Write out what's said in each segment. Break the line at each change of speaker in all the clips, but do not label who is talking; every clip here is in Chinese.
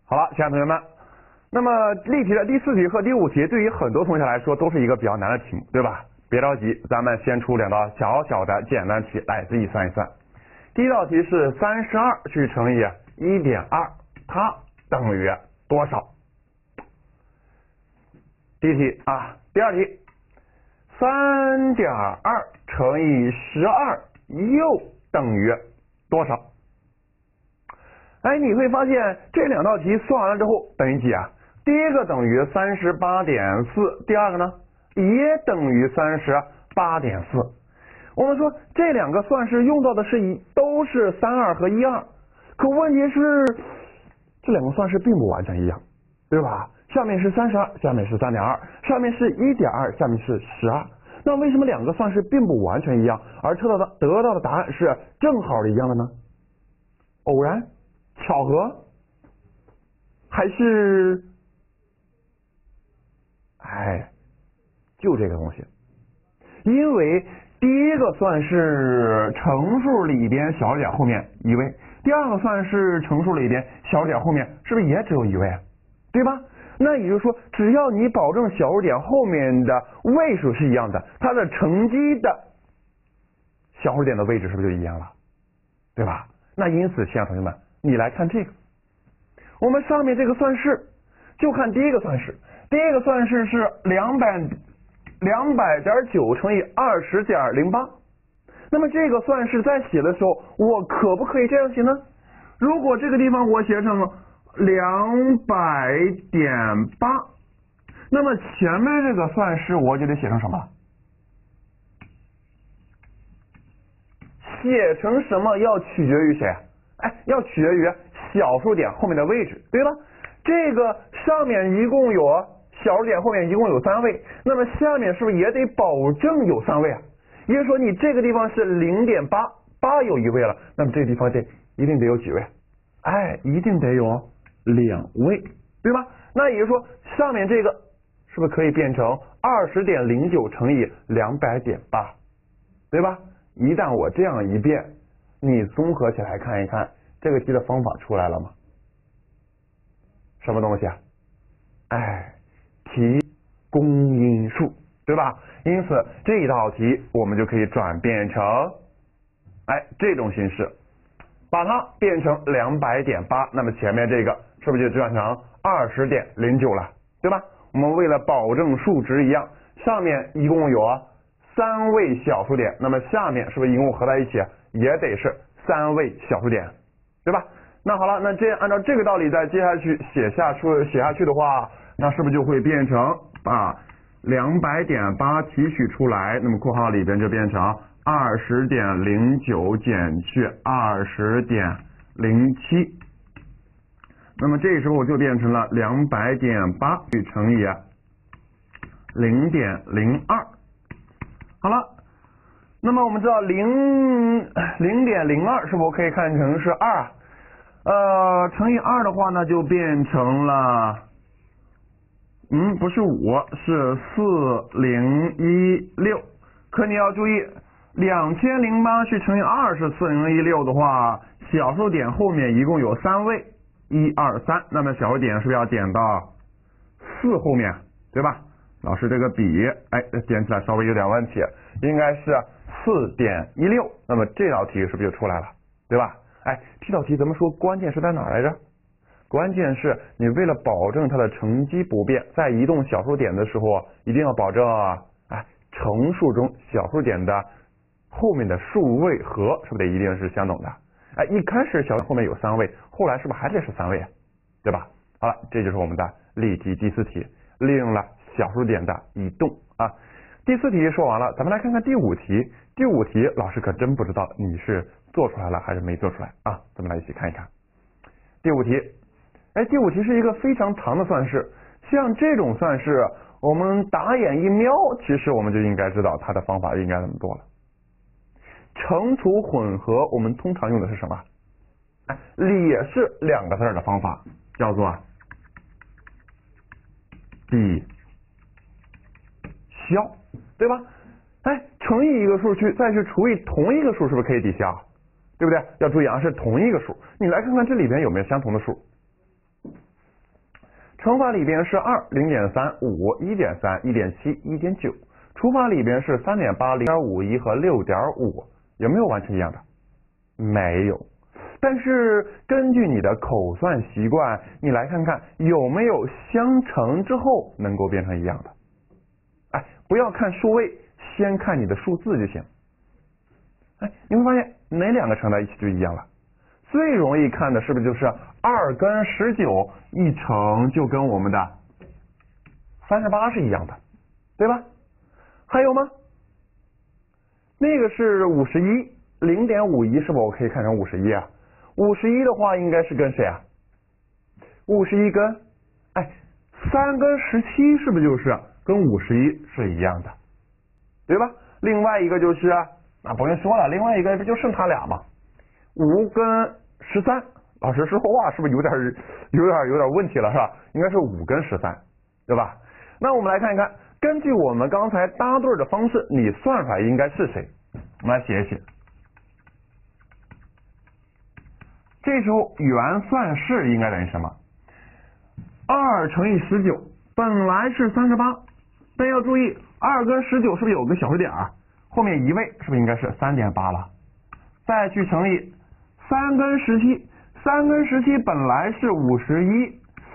好了，亲爱的同学们，那么例题的第4题和第5题对于很多同学来说都是一个比较难的题目，对吧？别着急，咱们先出2道小小的简单题来自己算一算。第一道题是32去乘以 1.2， 它等于多少？第一题啊，第二题 3.2 乘以12又等于多少？哎，你会发现这2道题算完了之后等于几啊？第一个等于 38.4， 第二个呢也等于 38.4。我们说这2个算式用到的都是32和12，可问题是这2个算式并不完全一样，对吧？上面是32，下面是 3.2， 上面是 1.2， 下面是12。那为什么2个算式并不完全一样，而得到的答案是正好的一样的呢？偶然？巧合？还是就这个东西。因为第一个算式乘数里边小点后面1位，第二个算式乘数里边小点后面是不是也只有1位啊？对吧？那也就是说，只要你保证小数点后面的位数是一样的，它的乘积的小数点的位置是不是就一样了？对吧？那因此，亲爱的同学们，你来看这个，我们上面这个算式，就看第一个算式。第一个算式是200.9乘以20.08。那么这个算式在写的时候，我可不可以这样写呢？如果这个地方我写成200.8，那么前面这个算式我就得写成什么？写成什么要取决于谁？要取决于小数点后面的位置，对吧？这个上面一共有小数点后面一共有3位，那么下面是不是也得保证有3位啊？也就是说，你这个地方是 0.8， 8有1位了，那么这个地方一定得有几位？一定得有2位，对吧？那也就是说，上面这个是不是可以变成 20.09 乘以 200.8， 对吧？一旦我这样一变，你综合起来看一看，这个题的方法出来了吗？什么东西啊？提公因数，对吧？因此这一道题我们就可以转变成这种形式，把它变成 200.8， 那么前面这个是不是就转成 20.09 了，对吧？我们为了保证数值一样，上面一共有3位小数点，那么下面是不是一共合在一起也得是3位小数点，对吧？那好了，那这样按照这个道理再接下去写下去的话，那是不是就会变成把 200.8 提取出来，那么括号里边就变成 20.09 减去 20.07， 那么这时候就变成了 200.8 去乘以 0.02。好了，那么我们知道 0.02 是否可以看成是2？乘以2的话呢，就变成了不是5，是4016。可你要注意，2008去乘以2是4016的话，小数点后面一共有3位，1、2、3，那么小数点是不是要点到4后面，对吧？老师这个笔点起来稍微有点问题，应该是 4.16， 那么这道题是不是就出来了，对吧？这道题咱们说关键是在哪来着？关键是你为了保证它的乘积不变，在移动小数点的时候一定要保证乘数中小数点的后面的数位和是不是得一定是相等的？一开始小数点后面有3位，后来是不是还得是3位，对吧？好了，这就是我们的例题第4题，利用了小数点的移动啊。第4题说完了，咱们来看看第5题。第5题老师可真不知道你是做出来了还是没做出来啊？咱们来一起看一看第5题。第5题是一个非常长的算式，像这种算式我们打眼一瞄，其实我们就应该知道它的方法应该怎么做了。乘除混合我们通常用的是什么？也是2个字的方法，叫做抵消，对吧？乘以一个数再去除以同一个数，是不是可以抵消？对不对？要注意是同一个数。你来看看这里边有没有相同的数？ 乘法里边是2、0.3、5、1.3、1.7、1.9，除法里边是3.8、0.51和6.5，有没有完成一样的？没有。但是根据你的口算习惯，你来看看有没有相乘之后能够变成一样的。哎，不要看数位，先看你的数字就行。哎，你会发现哪两个乘在一起就一样了？最容易看的是不是就是2跟19一乘就跟我们的38是一样的，对吧？还有吗？那个是51 0.51，是不是我可以看成51啊？51的话应该是跟谁啊？51跟3跟17是不是就是跟51是一样的，对吧？另外一个就是不用说了，另外一个不就剩它俩吗？5跟13，老师说话是不是有点问题了，是吧？应该是5跟13，对吧？那我们来看一看，根据我们刚才搭对的方式，你算出来应该是谁？我们来写一写。这时候原算式应该等于什么？2乘以19，本来是38，但要注意2跟19是不是有个小数点啊？后面一位是不是应该是3.8了？再去乘以3跟17，3跟17本来是51，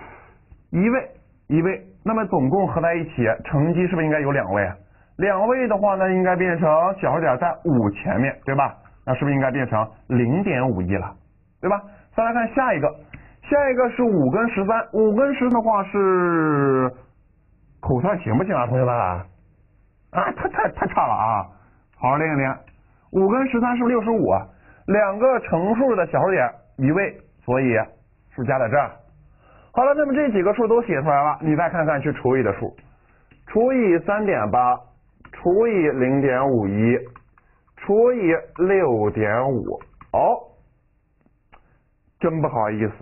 一位，那么总共合在一起，乘积是不是应该有2位？2位的话呢，应该变成小数点在5前面，对吧？那是不是应该变成0.51了？对吧？再来看下一个是5跟13，5跟13的话是口算行不行啊，同学们？太差了啊！好好练一练。5跟13是不是65？两个乘数的小数点一位，所以是不是加在这儿？好了，那么这几个数都写出来了，你再看看去除以的数，除以3.8，除以0.51，除以6.5，真不好意思，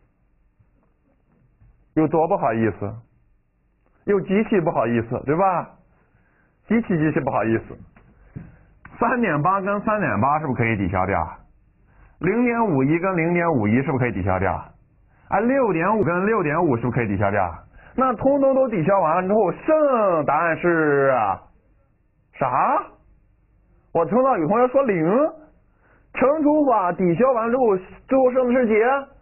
有多不好意思？有极其不好意思，对吧？极其不好意思。3.8跟3.8是不是可以抵消掉？0.51跟0.51是不是可以抵消掉？6.5跟6.5是不是可以抵消掉？那通通都抵消完了之后，剩答案是啥？我听到有同学说0。乘除法抵消完之后，最后剩的是几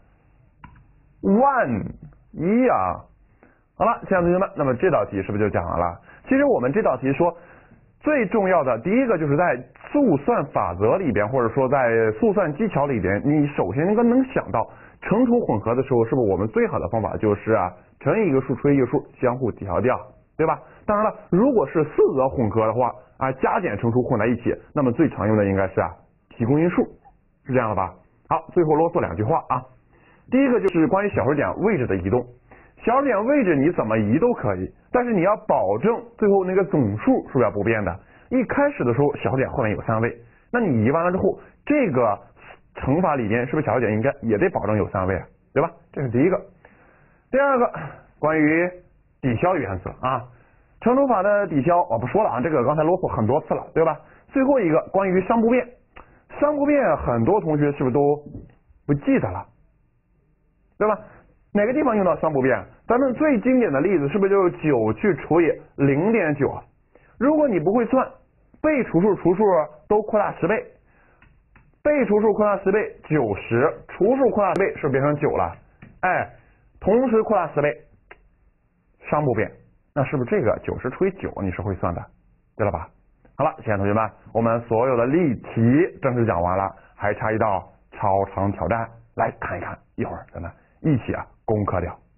？1啊！好了，亲爱的同学们，那么这道题是不是就讲完了？其实我们这道题说最重要的第一个就是在速算法则里边，或者说在速算技巧里边，你首先应该能想到乘除混合的时候，是不是我们最好的方法就是乘以一个数除以一个数，相互抵消掉，对吧？当然了，如果是四则混合的话加减乘除混在一起，那么最常用的应该是提公因数，是这样的吧？好，最后啰嗦2句话第一个就是关于小数点位置的移动，小数点位置你怎么移都可以，但是你要保证最后那个总数是要不变的。一开始的时候小数点后面有3位，那你移完了之后，这个乘法里边是不是小数点应该也得保证有3位对吧？这是第一个。第二个，关于抵消原则乘除法的抵消我不说了这个刚才啰嗦很多次了，对吧？最后一个关于商不变，商不变很多同学是不是都不记得了，对吧？哪个地方用到商不变？咱们最经典的例子是不是就是9去除以 0.9？ 如果你不会算，被除数除数都扩大10倍，被除数扩大10倍90，除数扩大10倍是不是变成9了？同时扩大10倍，商不变，那是不是这个90除以9你是会算的，对了吧？好了，亲爱的同学们，我们所有的例题正式讲完了，还差一道超长挑战，来看一看，一会儿咱们一起攻克掉。